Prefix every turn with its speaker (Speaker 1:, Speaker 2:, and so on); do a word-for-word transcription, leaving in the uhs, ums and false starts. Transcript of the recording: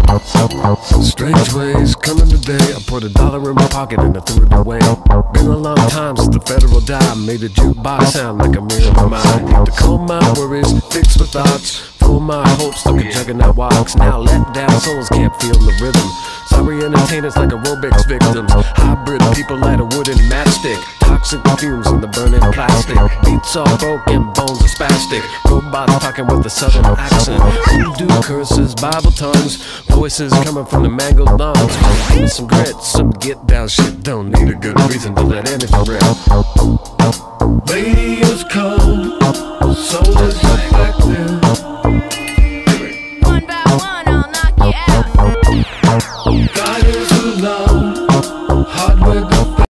Speaker 1: Strange ways coming today. I put a dollar in my pocket and I threw it away. Been a long time since the federal dime made a jukebox sound like a mirror of mine. Need to calm my worries, fix my thoughts, full my hopes like a juggernaut walks. Now let down souls can't feel the rhythm. Sorry entertainers like aerobics victims. Hybrid people light a wooden matchstick. Toxic fumes in the burning plastic. Beats all broken, bones are spastic. Robots talking with a southern accent. Voodoo curses, Bible tongues. Voices coming from the mangled lungs. Some grit, some get down shit. Don't need a good reason to let anything rip. Radio's cold, soul is reflective.
Speaker 2: One by one I'll knock you out.